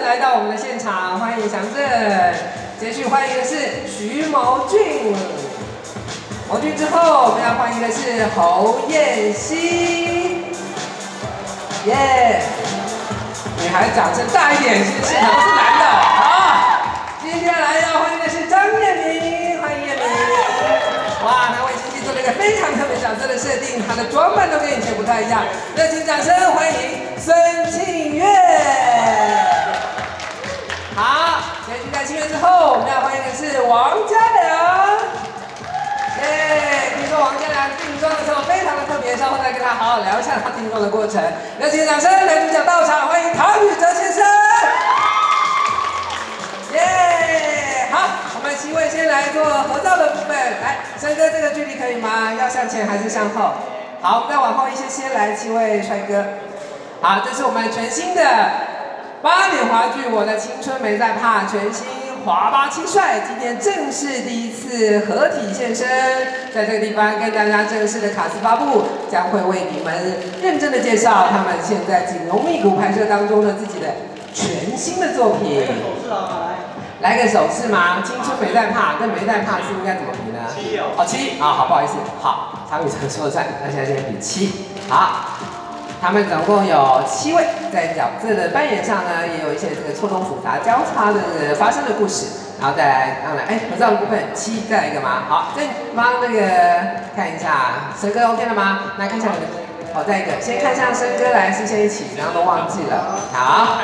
来到我们的现场，欢迎祥正。接续欢迎的是徐谋俊。谋俊之后，我们要欢迎的是侯彦希。耶！女孩掌声大一点，现场都是男的。好，接下来要欢迎的是张彦明，欢迎彦明。哇，他为星期做了一个非常特别角色的设定，他的装扮都跟以前不太一样。热情掌声欢迎孙庆月。好，结束在庆月之后，我们要欢迎的是王嘉良。耶！听说王嘉良定妆的时候非常的特别，稍后再跟他好好聊一下他定妆的过程。热情掌声，男主角到场，欢迎唐禹哲先生。耶！好，我们7位先来做合照的部分。来，生哥这个距离可以吗？要向前还是向后？好，我们再往后一些些，来7位帅哥。好，这是我们全新的8年华剧《我的青春没在怕》全新华八七帅，今天正式第一次合体现身，在这个地方跟大家正式的卡司发布，将会为你们认真的介绍他们现在紧锣密鼓拍摄当中的自己的全新的作品。来个手势吗？青春没在怕，跟没在怕是应该怎么比呢？7哦，7啊，好，不好意思，好，唐禹哲说了算，那现在先比7，好。他们总共有7位，在角色的扮演上呢，也有一些这个错综复杂交叉的发生的故事，然后再来，当然，合照的部分7，再来一个吗？好，再帮那个看一下，生哥 OK 了吗？来看一下你的，好，再一个，先看向生哥来，视线一起，然后都忘记了，好。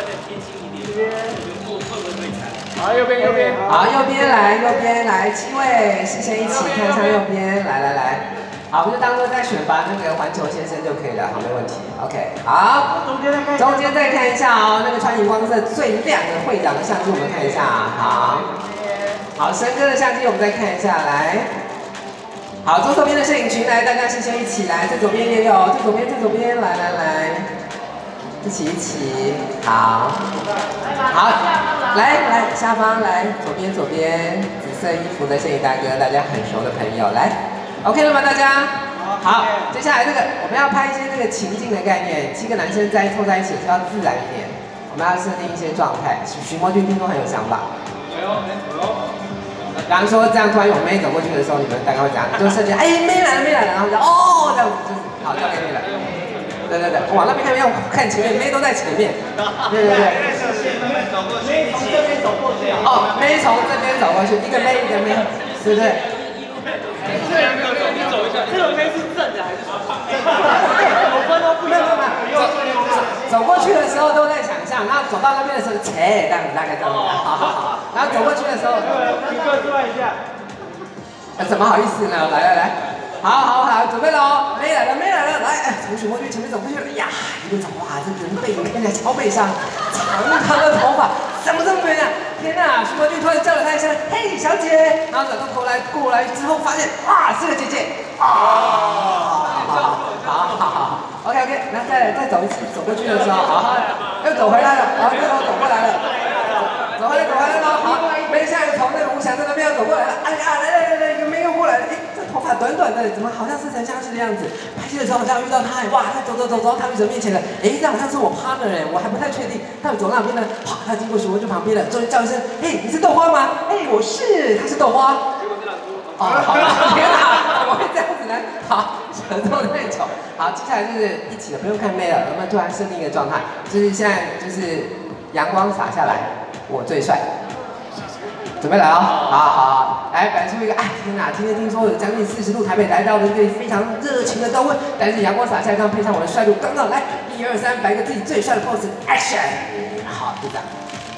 好，右边，好，右边来，7位，视线一起，看向右边，来。好，我们就当做在选拔那个环球先生就可以了，好，没问题。OK， 好，中间再看一下哦，那个穿荧光色最亮的会长的相机，我们看一下。好，生哥的相机我们再看一下，来。好，左手边的摄影群来，大家视线一起来，最左边也有，最左边，来，一起，好，来下方来，左边，紫色衣服的摄影大哥，大家很熟的朋友来。OK 了吗？大家？好，接下来这个我们要拍一些这个情境的概念，7个男生凑在一起是要自然一点，我们要设定一些状态。徐谋俊听说很有想法。比方说这样突然有妹走过去的时候，你们大概会怎样？就设计妹来了，然后就哦这样子就是好交给你了。对，往那边看，要看前面，妹都在前面。对。妹从这边走过去。哦，妹从这边走过去，一个妹，对不对？你走一下，这个妹是正的还是反的？5分都不一样。走过去的时候都在想象，然后走到那边的时候，这样子大概这样子。好。然后走过去的时候，一个转一下。怎么好意思呢？来。好，准备喽！妹来了，来，从徐谋俊前面走过去了。呀，一路走，哇，这人背影看起来超悲伤，长的头发，怎么这么美啊？天哪！徐谋俊突然叫了他一声：“嘿，小姐！”然后转过头来，过来之后发现，哇，是个姐姐。好 ，OK， 然后再走一次，走过去的时候，好，又走回来了，然后又走过来了，走回来了，好，妹现在从那个吴翔在那边要走过来了，来，一个妹又过来了，这头发短的，怎么好像似曾相识的样子？拍戏的时候好像遇到他，哇，他走到唐禹哲面前了，这好像是我 partner 我还不太确定，他走到哪边呢？好，他经过徐谋俊旁边了，终于叫一声，你是豆花吗？我是，他是豆花。好了，天哪，怎么会这样子呢？好，舌头太丑。好，接下来就是一起的，不用看妹了，我们突然设定一个状态，就是现在就是阳光洒下来，我最帅。准备来哦，好，来摆出一个，天哪！今天听说有将近40度，台北来到了一个非常热情的高温，但是阳光洒下来，刚配上我的帅度，刚刚来，1、2、3，摆个自己最帅的 pose，action！ 好，就这样。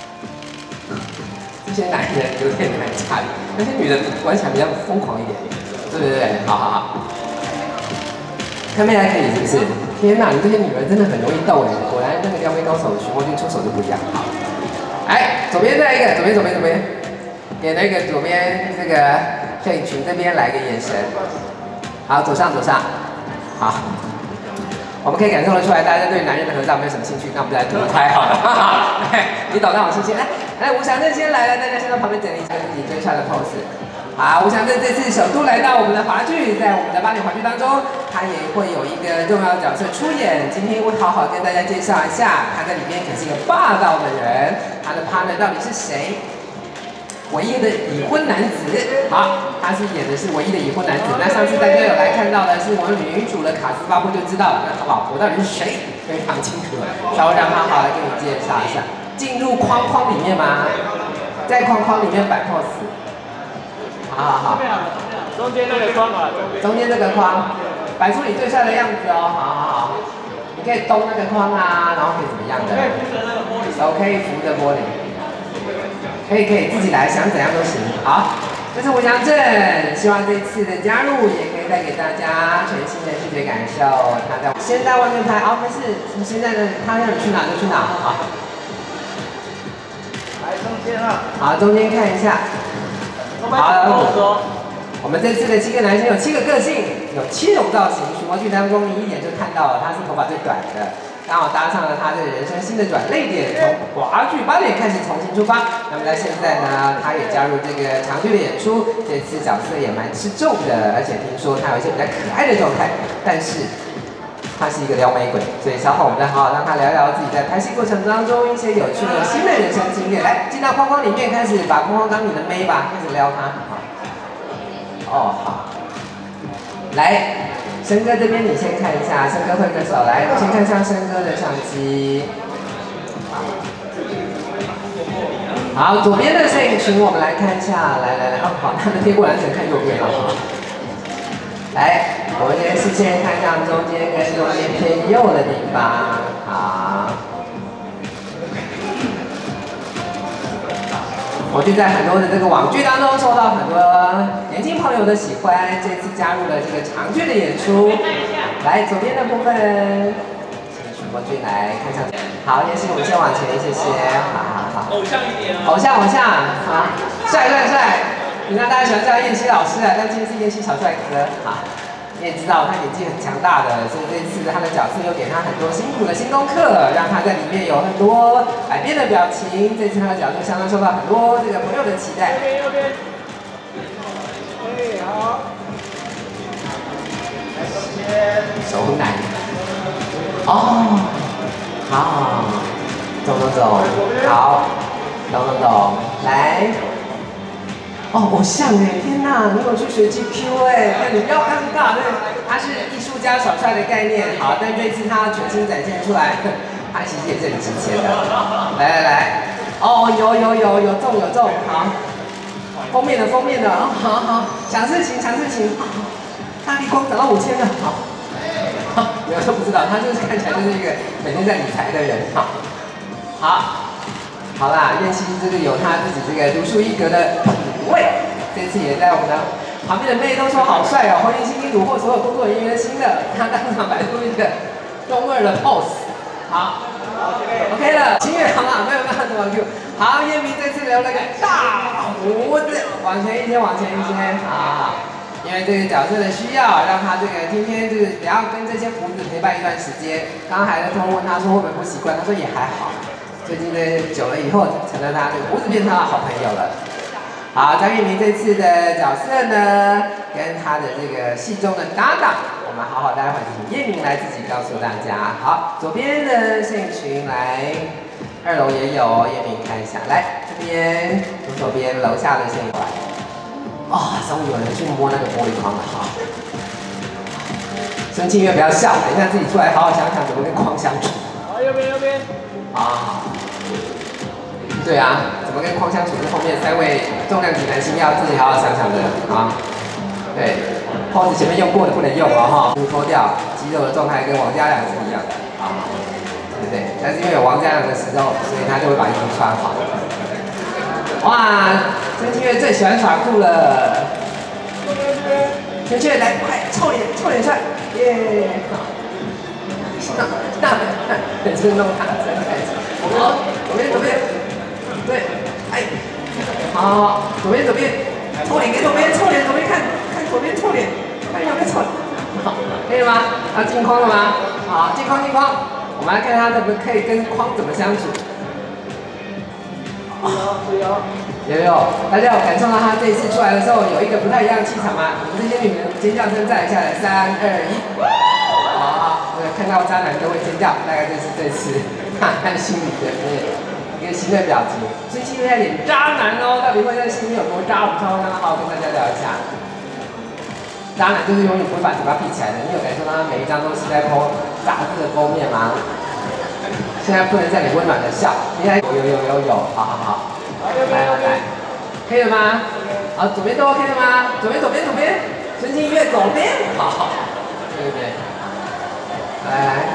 这些男人有点难驾驭，那些女人玩起来比较疯狂一点，对，好。看妹还可以是不是？天哪，你这些女人真的很容易斗果然那个撩妹高手徐谋俊出手就不一样。好，左边再一个，左边。给那个左边这个摄影群这边来个眼神，好，左上，好，我们可以感受得出来，大家对男人的合照没有什么兴趣，那我们来独拍好了，你懂那种兴趣，来，吴翔正先来了，大家先到旁边整理一下自己最帅的 pose， 好，我想这次首度来到我们的华剧，在我们的8点华剧当中，他也会有一个重要角色出演。今天我好好跟大家介绍一下，他在里面可是一个霸道的人，他的 partner 到底是谁？唯一的已婚男子，好，他是演的是唯一的已婚男子。那上次大家有来看到的是我们女主的卡斯巴布就知道了，那他老婆到底是谁？非常清楚了，稍微让他好来给你介绍一下。进入框框里面吗？在框框里面摆 pose。好， 中间那个框啊， 中间这个框，摆出你最帅的样子哦。好，你可以动那个框啊，然后可以怎么样的？手可以扶着玻璃。可以自己来，想怎样都行。好，这是吴祥正，希望这次的加入也可以带给大家全新的视觉感受。他先在外面拍，没事，现在呢，他让你去哪就去哪。好， 来中间啊。好， 中间看一下。好，我们这次的7个男生有7个个性，有7种造型。许魔剧当中，你一眼就看到了，他是头发最短的。刚好搭上了他这个人生新的转捩点，从华剧8点开始重新出发。那么在现在呢，他也加入这个长剧的演出，这次角色也蛮吃重的，而且听说他有一些比较可爱的状态，但是他是一个撩妹鬼，所以稍后我们再好好让他聊聊自己在拍戏过程当中一些有趣的新的人生经验。来，进到框框里面，开始把框框当你的妹吧，开始撩他。好，来。生哥这边你先看一下，生哥挥个手来，先看向生哥的相机。好，左边的摄影群我们来看一下，来，好，他们贴过来只能看右边了。来，我们先视线看向中间跟中间偏右的地方，好。我就在很多的这个网剧当中受到很多年轻朋友的喜欢，这次加入了这个长剧的演出。来，左边的部分，请许国军来看上。好，也请我们先往前，谢谢。好。 偶像一点偶像，好，帅。平常大家喜欢叫燕西老师啊，但今天是燕西小帅哥。好。你也知道他演技很强大的，所以这次他的角色又给他很多辛苦的新功课，让他在里面有很多百变的表情。这次他的角色相当受到很多这个朋友的期待。 右边。好。来中间。 手很难。好。走。好。走。来。偶像天哪！你有去学 GQ 那你不要尴尬，他是艺术家小帅的概念。好，但这次他全新展现出来，他其实也是很值钱的。来，有中，好，封面的，好，抢事情，大力光涨到5000了，好，有人都不知道，他就是看起来就是一个每天在理财的人，好啦，燕西这个有他自己这个独树一格的品味，这次也在我们的旁边的妹都说好帅哦，黄金星虏获所有工作人员的心的，他当场摆出一个中二的 pose， 好 ，OK 了，清月好了，没有怎么 Q， 好，燕明这次留了个大胡子，往前一些，好。因为这个角色的需要，让他这个今天这个也要跟这些胡子陪伴一段时间。刚刚孩子通问他说会不会不习惯，他说也还好。最近呢久了以后，成了他这个胡子变成他的好朋友了。好，张玉明这次的角色呢，跟他的这个戏中的搭档，我们好好待会请叶明来自己告诉大家。好，左边的摄影群来，2楼也有，叶明看一下，来这边左手边楼下的摄影来。终于有人去摸那个玻璃框了，好。孙庆月不要笑，等一下自己出来好好想想怎么跟框相处。 好，右边。 好。对啊，怎么跟框相处是后面3位重量级男星要自己好好想想的啊。对 ，pose 前面用过的不能用哦哈，脱掉，肌肉的状态跟王嘉良是一样的啊，对不对？但是因为有王嘉良的时候，所以他就会把衣服穿好。哇，孙庆月最喜欢耍酷了。孙庆月来，快臭脸帅，耶！那每次弄他真开心。好，左边，对，好，左边，臭脸给左边，看左边臭脸，看有没有臭脸，好，可以了吗？要进框了吗？好，进框，我们来看他可以跟框怎么相处。 大家有感受到他这一次出来的时候有一个不太一样的气场吗？我们这些女人尖叫声再来下来，3、2、1，好，看到渣男都会尖叫，大概就是这次看心里的一个新的表情。所以今天在演渣男哦，到底会在心里有多渣？我们稍后让他好好跟大家聊一下。渣男就是永远不会把嘴巴闭起来的，你有感受到他每一张都是在剖杂志的封面吗？现在不能在你温暖的笑，应该有，好，来，可以了吗？好，左边都 OK 了吗？左边，纯情音乐左边，好，对，来，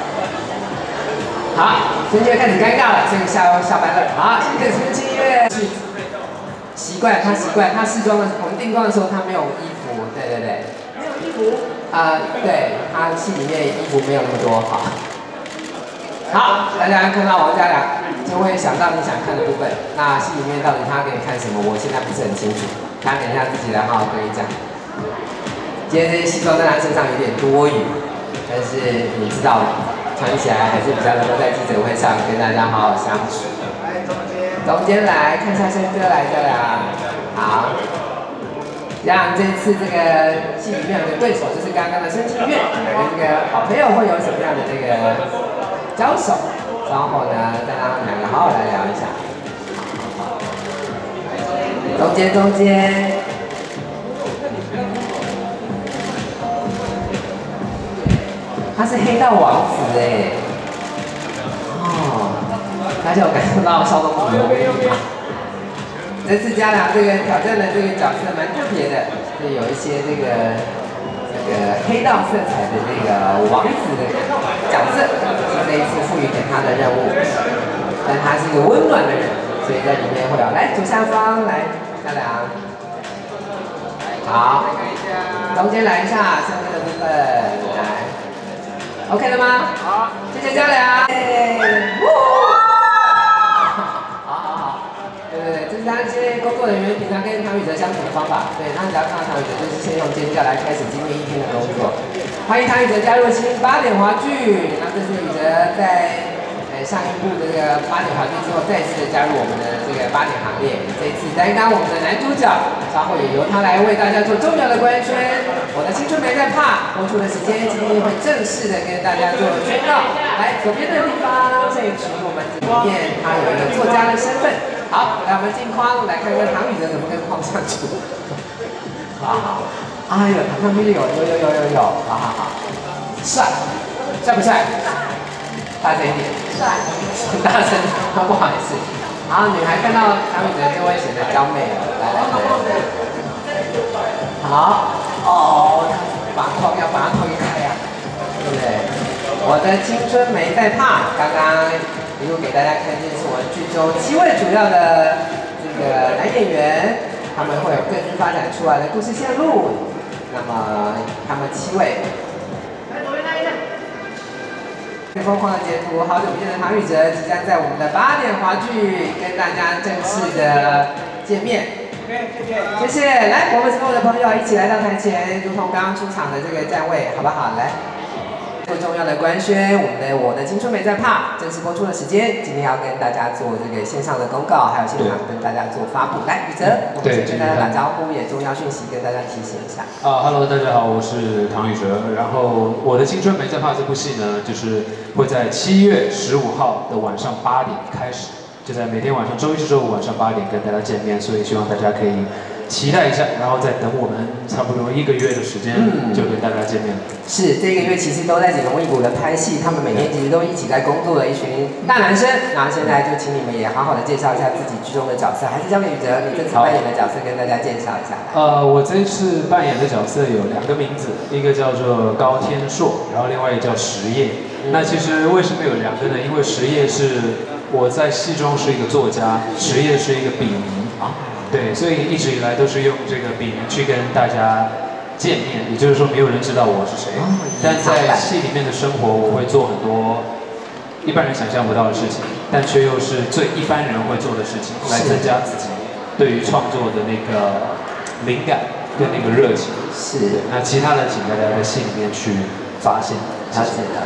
好，纯情音乐开始尴尬了，这个下班了，好，现在纯情音乐，习惯，他试妆的，我们定妆的时候他没有衣服，对，没有衣服，对，他戏里面衣服没有那么多，好，大家看到王嘉良，就会想到你想看的部分。那戏里面到底他给你看什么，我现在不是很清楚，他等一下自己来好好跟你讲。今天这些西装在他身上有点多余，但是你知道的，穿起来还是比较能够在记者会上跟大家好好相处。中间来看一下生哥来的啦，好。让这次这个戏里面有个对手就是刚刚的申庆月，跟这个好朋友会有什么样的这个交手？稍后呢，再让他们两个好好来聊一下。中间，他是黑道王子哎，大家有感受到少东虎的威力吗？这次嘉良这个挑战的这个角色蛮特别的，是有一些这个黑道色彩的这个王子的角色，是这一次赋予给他的任务。但他是一个温暖的人，所以在里面会有来左下方来嘉良，好，中间来一下上面的部分，来 ，OK 了吗？好，谢谢嘉良。对，这是他一些工作人员平常跟唐禹哲相处的方法。对，他只要看到唐禹哲，就是先用尖叫来开始今天一天的工作。欢迎唐禹哲加入新8点华剧。那这是禹哲在上一部这个8点华剧之后，再次的加入我们的这个8点行列。这一次担当我们的男主角，稍后也由他来为大家做重要的官宣。我的青春没在怕，播出的时间今天会正式的跟大家做宣告。来，左边的地方，这一群我们里面他有一个作家的身份。好，来我们镜框来看看唐禹哲怎么跟框相处。好，哎呦，躺上去有，好，帅不帅？大声一点，帅，很大声，不好意思。好，女孩看到唐禹哲就会显得娇媚了，来，好，把框要把它推开呀，对不对？我的青春没在怕，刚刚一路给大家看见是我们剧中7位主要的这个男演员，他们会有各自发展出来的故事线路。那么他们7位，疯狂的截图，好久不见的唐禹哲即将在我们的8点华剧跟大家正式的见面。谢谢，来，我们所有的朋友一起来到台前，如同刚刚出场的这个站位，好不好？来。最重要的官宣，我的青春没在怕正式播出的时间，今天要跟大家做这个线上的公告，还有现场跟大家做发布。来，禹哲，我们先跟大家打招呼，也重要讯息跟大家提醒一下。 Hello， 大家好，我是唐禹哲。然后我的青春没在怕这部戏呢，就是会在7月15号的晚上8点开始，就在每天晚上周一至周五晚上8点跟大家见面，所以希望大家可以期待一下，然后再等我们差不多1个月的时间，就跟大家见面。 是，这1个月其实都在紧锣密鼓的拍戏，他们每天其实都一起在工作的一群大男生。然后现在就请你们也好好的介绍一下自己剧中的角色，还是交给禹哲，你这次扮演的角色跟大家介绍一下。 我这一次扮演的角色有2个名字，一个叫做高天硕，然后另外一个叫石业。那其实为什么有2个呢？因为石业是我在戏中是一个作家，石业是一个笔名。对，所以一直以来都是用这个笔名去跟大家见面，也就是说没有人知道我是谁。但在戏里面的生活，我会做很多一般人想象不到的事情，但却又是最一般人会做的事情，来增加自己对于创作的那个灵感跟那个热情。 是。 那其他的，请大家在戏里面去发现。 了解。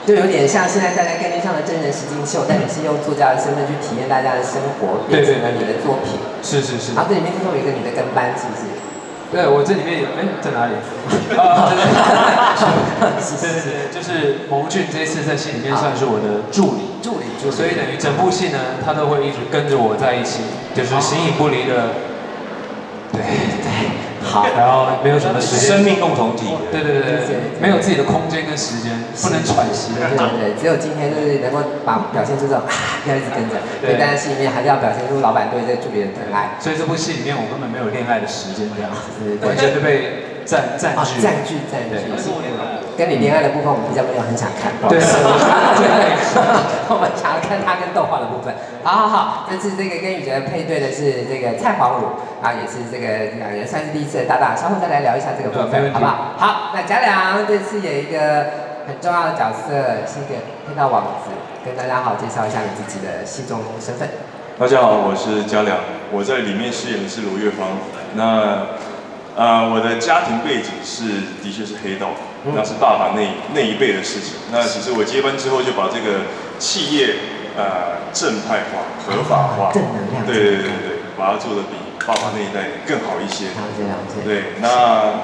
就有点像现在大家概念上的真人实境秀，但你是用作家的身份去体验大家的生活，变成了你的作品。 是是是。 然后这里面听说有一个你的跟班，是不是？ 对，我这里面有，在哪里？对对对，就是蒙俊这次在戏里面算是我的助理，所以等于整部戏呢，他都会一直跟着我在一起，就是形影不离的。对对。好，然后没有什么时间， 生命共同体。 对对对对，没有自己的空间跟时间，不能喘息的。 对对对，只有今天就是能够表现出这种要一直跟着，所以大家戏里面还是要表现出老板对这个助理的疼爱。 所以这部戏里面我根本没有恋爱的时间，这样子，完全是被占据。跟你恋爱的部分，我们比较没有很想看。对，我们想要看他跟豆花的部分。好，这次这个跟宇哲配对的是这个蔡黄汝啊，也是这个两人算是第一次的搭档，稍后再来聊一下这个部分，好不好？好，那嘉良这次演一个很重要的角色，是一个黑道王子，跟大家好介绍一下你自己的戏中身份。 大家好，我是嘉良，我在里面饰演的是罗月芳。那我的家庭背景的确是黑道，那是爸爸那一辈的事情。那其实我接班之后就把这个企业正派化、合法化， 正能量， 对，把它做得比爸爸那一代更好一些。 了解。 对，那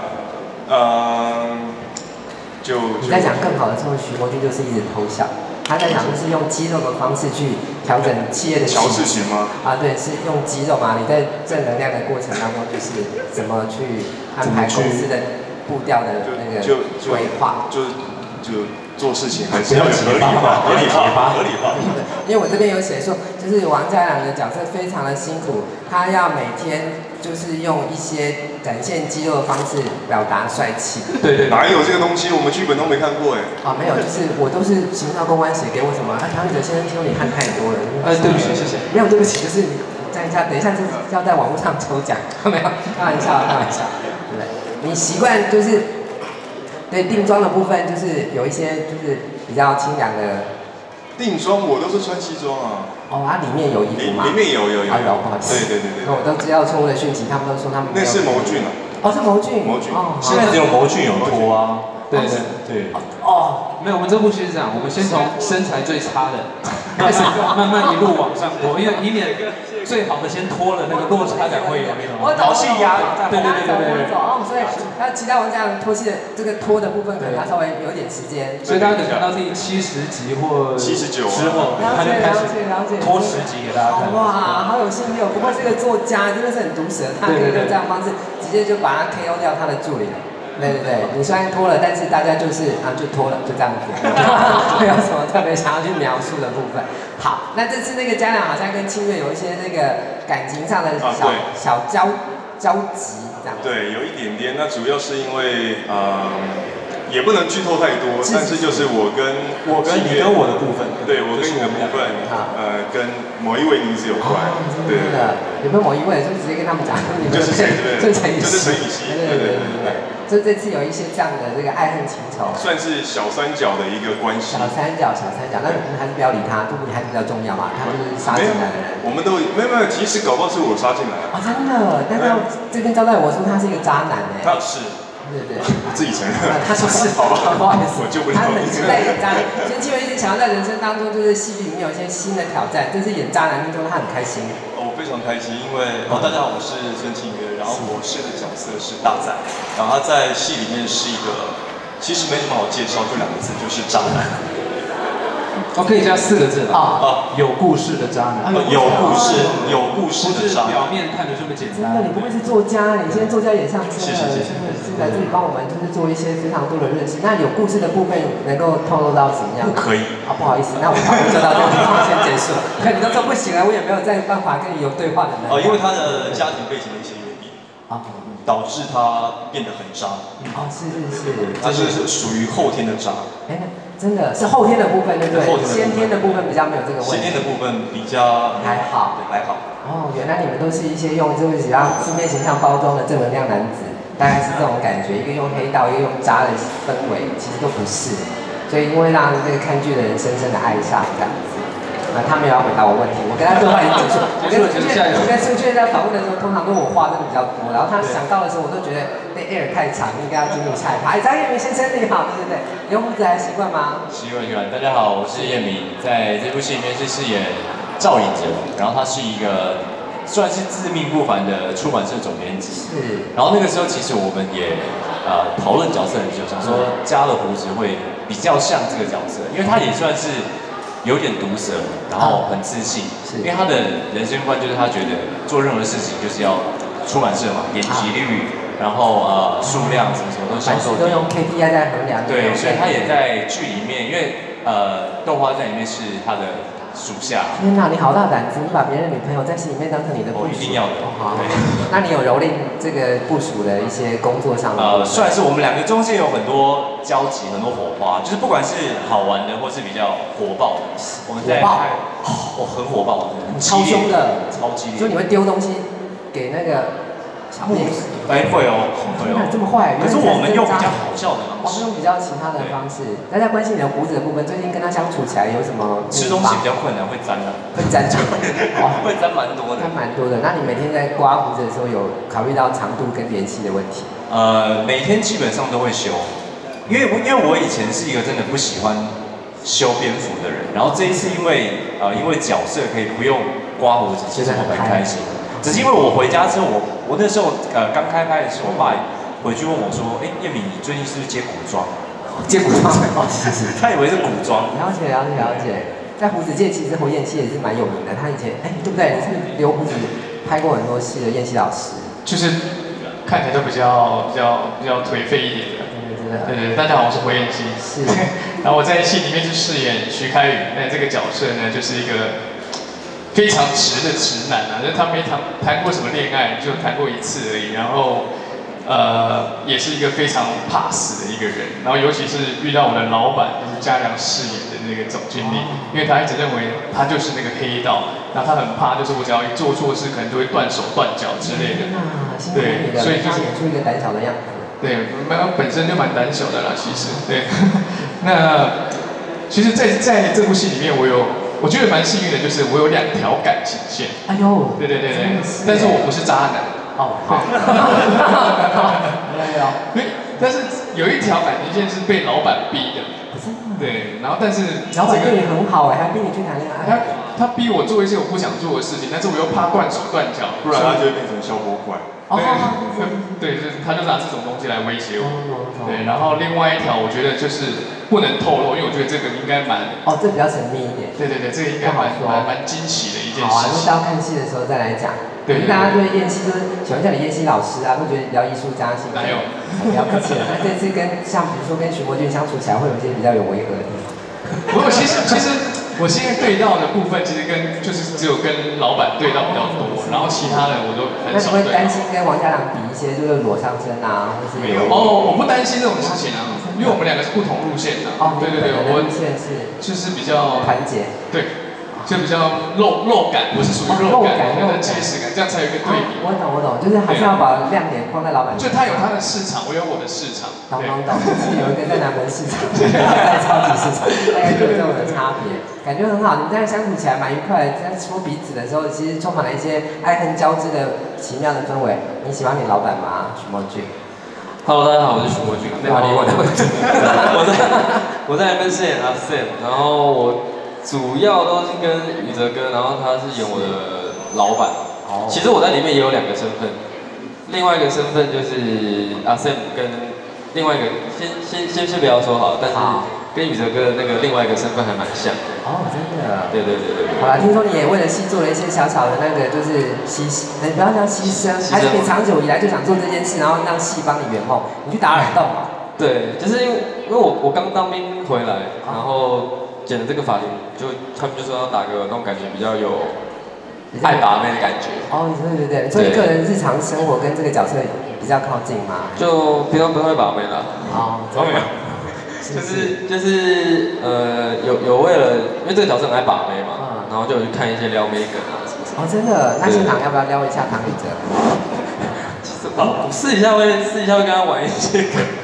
你在讲更好的时候，徐国军就是一直偷笑。他在讲就是用肌肉的方式去调整企业的调事情吗？ 对，是用肌肉嘛。你在正能量的过程当中，就是怎么去安排公司的步调的那个规划， 就做事情还是要有合理化。 因为我这边有写说，就是王嘉良的角色非常的辛苦，他要每天就是用一些展现肌肉的方式表达帅气。 对，哪有这个东西？我们剧本都没看过哎。 没有，就是我都是行销公关写给我什么？唐宇哲先生，听说你看太多了。 对不起，谢谢。 没有，对不起，就是你站一下，等一下就是要在网络上抽奖，没有，开玩笑，对不对？你习惯就是。对定妆的部分，就是有一些就是比较清凉的。 定妆我都是穿西装啊。 它里面有衣服吗？ 里面有。 不好意思。 对。 那我都知道错误的讯息，他们都说他们。 那是牟俊啊。 是牟俊。 现在只有牟俊有脱啊。 对。没有，我们这部戏是这样，我们先从身材最差的开始，慢慢一路往上脱，因为以免最好的先脱了，那个落差感会有那种好戏压。对。所以他其他王嘉良脱戏的这个脱的部分，可能他稍微有点时间。 所以大家等到第70集或 79 之后，他就开始脱10集给大家看。 哇，好有兴趣哦！不过是个作家，真的是很毒舌，他可以用这样的方式直接就把他 KO 掉他的助理了。对，你虽然脱了，但是大家就是就脱了，就这样子，没有什么特别想要去描述的部分。好，那这次那个嘉良好像跟清月有一些那个感情上的小交集，这样。 对，有一点点。那主要是因为也不能剧透太多，但是就是我跟你跟我的部分，对我跟你的部分，跟某一位女子有关。对。 有没有某一位？就直接跟他们讲，你们就是谁？ 就是陈雨希。对。 就这次有一些这样的这个爱恨情仇， 算是小三角的一个关系。小三角，那你们还是不要理他，杜你还是比较重要嘛，他就是杀进来的人。 我们都没有，其实搞不好是我杀进来的。 真的？但是这边交代我说他是一个渣男哎。 他是。对，自己承认。 他说是，好吧，不好意思， 我救不了。 他很期待演渣男，所以清月一直想要在人生当中，就是戏剧里面有一些新的挑战。这次演渣男当中，他很开心。 我非常开心，因为大家好，我是孙庆月，然后我饰的角色是大仔，然后他在戏里面是一个，其实没什么好介绍，就2个字，就是渣男。 可以加4个字有故事的渣男。 有故事的渣男。 表面看着这么简单。 真的，你不会是作家？你现在作家也上车了， 谢谢。 是来这里帮我们就是做一些非常多的认识。那有故事的部分能够透露到什么样？ 不可以。 不好意思，那我们就到这个地方先结束。看你都说不行了，我也没有再办法跟你有对话的能力。 因为他的家庭背景的一些原因导致他变得很渣。 是。 他是属于后天的渣。 真的是后天的部分，对不对？先天的部分比较没有这个问题。 先天的部分比较还好。原来你们都是一些用就是比较负面形象包装的正能量男子，大概是这种感觉。一个用黑道，一个用渣的氛围，其实都不是。所以因为让那个看剧的人深深的爱上这样子。 他没有要回答我问题，我跟他对话已经结束。我跟苏俊在访问的时候，通常都我话真的比较多，然后他想到的时候，我都觉得那 air 太长，应该要进入下一趴。张彦明先生你好，对对对，留胡子还习惯吗？ 习惯。大家好，我是彦明，在这部戏里面是饰演赵颖哲，然后他是一个算是自命不凡的出版社总编辑。 是。然后那个时候其实我们也讨论角色很久，想说加了胡子会比较像这个角色，因为他也算是有点毒舌，然后很自信，因为他的人生观就是他觉得做任何事情就是要出版社嘛，点击率，然后数量什么都销售， 都用 KPI 在衡量。 对，所以他也在剧里面，因为豆花在里面是他的属下。 天哪，你好大胆子！你把别人的女朋友在戏里面当成你的部属。 一定要的。 好。那你有蹂躏这个部属的一些工作上的？ 算是我们两个中间有很多交集，很多火花，就是不管是好玩的，或是比较火爆的，我们在很火爆， 超凶的， 超激烈。 就你会丢东西给那个小朋友？ 会哦，会哦。 这么坏？ 可是我们用比较好笑的方式， 用比较其他的方式。大家关心你的胡子的部分，最近跟他相处起来有什么？ 吃东西比较困难，会沾的。 会沾就会沾蛮多的。 沾蛮多的。那你每天在刮胡子的时候，有考虑到长度跟连期的问题？ 每天基本上都会修，因为我以前是一个真的不喜欢修蝙蝠的人，然后这一次因为角色可以不用刮胡子，其实我很开心。只是因为我回家之后，我那时候刚开拍的时候，我爸回去问我说：“哎，彦明，你最近是不是接古装？” 接古装哦，是。 他以为是古装。 了解。在胡子界，其实侯彦希也是蛮有名的。他以前对不对？你是留胡子拍过很多戏的彦希老师。 就是看起来都比较颓废一点的。对，大家好，我是侯彦希。 是。 然后我在戏里面是饰演徐开宇，那这个角色呢，就是一个非常直的直男啊，就是他没谈过什么恋爱，就谈过一次而已。然后，也是一个非常怕死的一个人。然后，尤其是遇到我的老板，就是嘉良饰演的那个总经理，因为他一直认为他就是那个黑道，然后他很怕，就是我只要一做错事，可能就会断手断脚之类的。 对，所以就是演出一个胆小的样子。 对，本身就蛮胆小的啦，其实。对，那其实在这部戏里面，我觉得蛮幸运的，就是我有2条感情线。 哎呦， 对，但是我不是渣男。 哦，好。 但是有一条感情线是被老板逼的。对，然后但是老板对你很好还逼你去谈恋爱。 他逼我做一些我不想做的事情，但是我又怕断手断脚， 不然他就会变成消波块。 对，就是他就拿这种东西来威胁我。对，然后另外一条我觉得就是不能透露，因为我觉得这个应该蛮这比较神秘一点。 对，这个应该蛮惊喜的一件事情。 好啊，那到看戏的时候再来讲。对，大家对彦希就是喜欢叫你彦希老师啊，会觉得比较艺术家性。 哪有？ 不要客气了。那这次像比如说跟徐国俊相处起来，会有一些比较有违和的地方。 不过其实我现在对到的部分，其实就是只有跟老板对到比较多，然后其他的我都很少对到。那你会担心跟王家良比一些，就是裸上身啊，或是我不担心这种事情啊，因为我们2个是不同路线的。对，我路线是就是比较团结。对。 就比较肉感，我是属于肉感，跟结实感，这样才有一个对比。 我懂，就是还是要把亮点放在老板。 就他有他的市场，我有我的市场。 懂，就是有一个在南门市场，在超级市场，大概就有这种的差别，感觉很好。你们在相处起来蛮愉快的，在说彼此的时候，其实充满了一些爱恨交织的奇妙的氛围。你喜欢你老板吗？徐墨俊。 Hello， 大家好，我是徐墨俊。我在那边饰演阿 Sam， 然后我主要都是跟宇哲哥，然后他是演我的老板。其实我在里面也有2个身份，另外一个身份就是阿 Sam 跟另外一个先不要说好，但是跟宇哲哥的那个另外一个身份还蛮像。 真的。 对。 好了，听说你也为了戏做了一些小小的那个，就是不要叫牺牲，还是你长久以来就想做这件事，然后让戏帮你圆梦，你去打耳洞嘛？ 对，就是因为我刚当兵回来，然后剪了这个发型，他们就说要打个那种感觉比较有爱把妹的感觉。 对，所以个人日常生活跟这个角色比较靠近吗？ 就平常不会把妹啦。 没有。 就是有为了，因为这个角色很爱把妹嘛，然后就有去看一些撩妹梗啊什么。 真的？那现场要不要撩一下唐禹哲？ 私底下会跟他玩一些梗。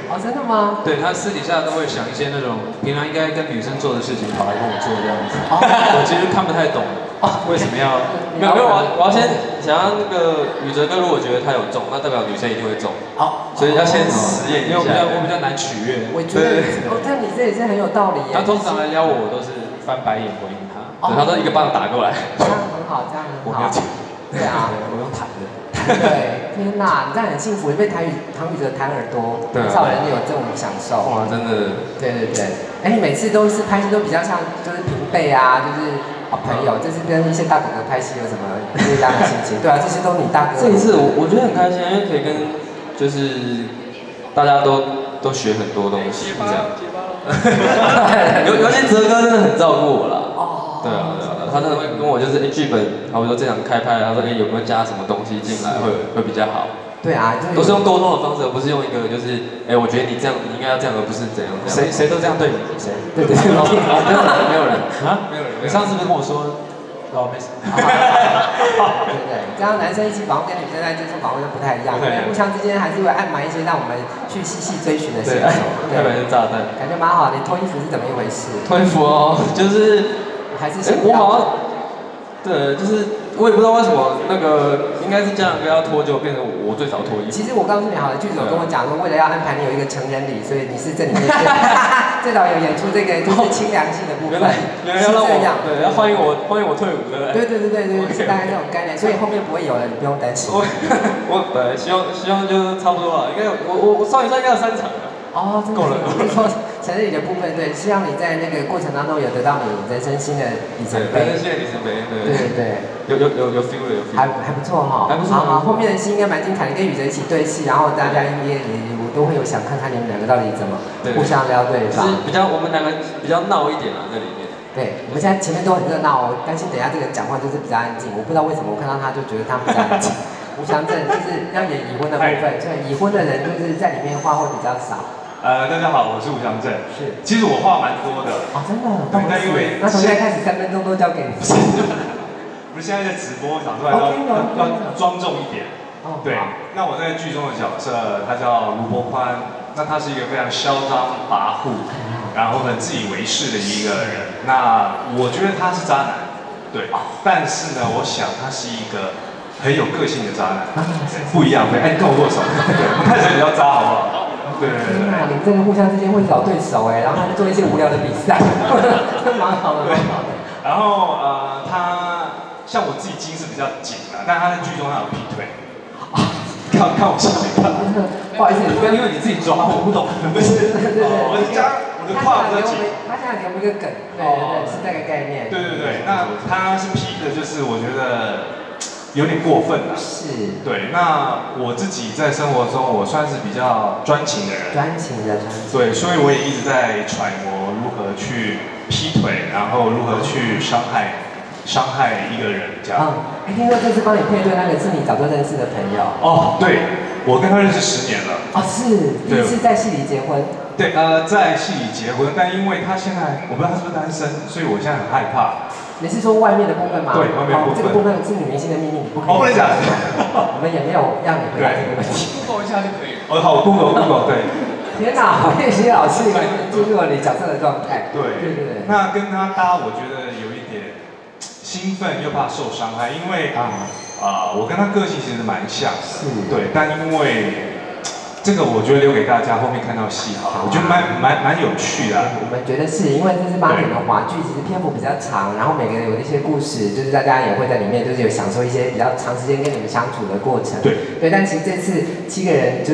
哦，真的吗？ 对他私底下都会想一些那种平常应该跟女生做的事情，跑来跟我做这样子。我其实看不太懂，为什么要？ 没有，我要先想要那个宇哲哥，如果觉得他有中，那代表女生一定会中。好，所以要先实验一下。 因为我比较难取悦。 我觉得，哦，但你这也是很有道理耶。 他通常来撩我，我都是翻白眼回应他。 对，他都一个棒打过来。 这样很好，这样很好。 我没有讲。 对啊， 我用弹的。 对，天哪，你这样很幸福，你被唐宇哲弹耳朵，很少人有这种享受。 哇，真的。 对。哎，你每次都是拍戏都比较像就是平辈啊，就是好朋友，这是跟一些大哥哥拍戏有什么不一样的心情？对啊，这些都你大哥。 这一次我觉得很开心，因为可以跟就是大家都学很多东西这样。尤其哲哥真的很照顾我啦。对啊，他真的会跟我就是剧本，好比说这场开拍，他说有没有加什么东西进来会比较好。 对啊， 都是用沟通的方式，而不是用一个就是我觉得你这样你应该要这样，而不是怎样。 谁都这样对你？谁？ 对， 没有人啊，没有人。你上次不是跟我说？哦，没事。 对，这样男生一起访问跟女生在接触访问就不太一样，因为互相之间还是会暗埋一些让我们去细细追寻的线索。 特别是炸弹， 感觉蛮好的。你脱衣服是怎么一回事？ 脱衣服哦，就是还是我好像对，就是我也不知道为什么那个应该是家长哥要脱，就变成我最早脱衣服。 其实我告诉你好了，剧组跟我讲说，为了要安排你有一个成人礼，所以你是这里面最早有演出这个就是清凉系的部分。 原来要让我对，要欢迎我退伍，对不对？ 对，是大概这种概念，所以后面不会有了，你不用担心。 我本来希望就是差不多了，应该我算一算应该有3场了。 哦，真的够了。你说成人礼的部分，对，希望你在那个过程当中有得到你人生新的里程碑。 人生新的里程碑， 对。 有 feel 了，有 feel。 还不错哈，还不错。好，后面的戏应该蛮精彩的，跟宇哲一起对戏，然后大家我都会有想看看你们两个到底怎么互相撩对方。 我们两个比较闹一点啊，在里面。 对，我们现在前面都很热闹，我担心等一下这个人讲话就是比较安静，我不知道为什么我看到他就觉得他比较安静。吴祥正就是要演已婚的部分，所以已婚的人就是在里面话会比较少。 大家好，我是吴祥正。 是， 其实我话蛮多的。 哦，真的？ 那因为那从现在开始3分钟都交给你。 不是现在在直播，想出来要庄重一点。对，那我在剧中的角色，他叫卢伯宽，那他是一个非常嚣张跋扈，然后很自以为是的一个人。那我觉得他是渣男，对。但是呢，我想他是一个很有个性的渣男，不一样。哎，你跟我握手，对，我看起来比较渣，好不好？对。 天哪，你们这个互相之间会找对手哎，然后做一些无聊的比赛，蛮好的，蛮好的。 然后他像我自己筋是比较紧的，但他在剧中他有劈腿。看我笑一看， 不好意思， 因为你自己抓，我不懂。不是，我的胯比较紧。 他想给我们一个梗，对，是这个概念。 对，那他是劈的，就是我觉得有点过分了。 是。 对，那我自己在生活中，我算是比较专情的人。 专情的。 对，所以我也一直在揣摩如何去劈腿，然后如何去伤害一个人这样。 听说这次帮你配对那个是你早就认识的朋友。 哦，对，我跟他认识10年了。 哦，是，第一次在戏里结婚。 对，在戏里结婚，但因为他现在我不知道他是不是单身，所以我现在很害怕。 你是说外面的部分吗？ 对，外面的部分。 这个部分是女明星的秘密，你不可以。 不能讲。 我们也没有让你回答这个问题。 Google 一下就可以。好 ，Google，对。 天哪，练习老师进入了你角色的状态。 对。那跟他搭，我觉得有一点兴奋又怕受伤害，因为我跟他个性其实蛮像的。是。对，但因为这个我觉得留给大家后面看到戏好了，我觉得蛮有趣的。 我们觉得是因为这是8点的话剧，其实篇幅比较长，然后每个人有一些故事，就是大家也会在里面就是有享受一些比较长时间跟你们相处的过程。对，但其实这次7个人就。